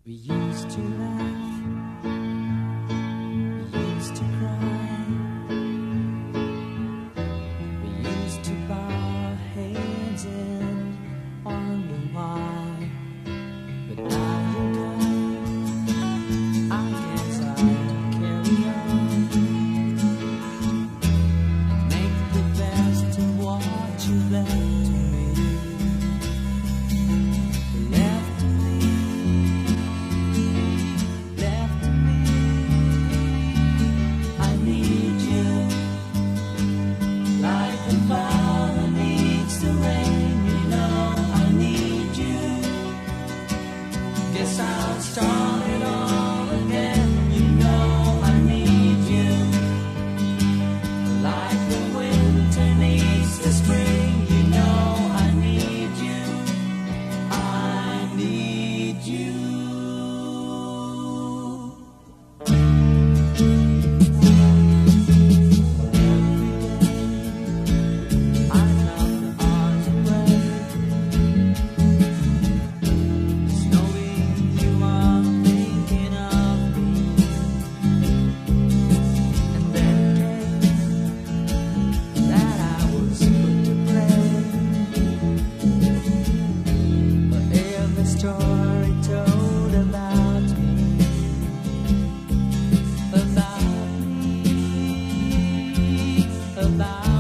We used to laugh, we used to cry, we used to bow our heads and wonder why. But now you're gone, I guess I'll carry on and make the best of what you left to me. Left to me. Guess I'll start it all again. You know I need you, like the winter needs the spring. You know I need you, I need you. Story told about me, about me, about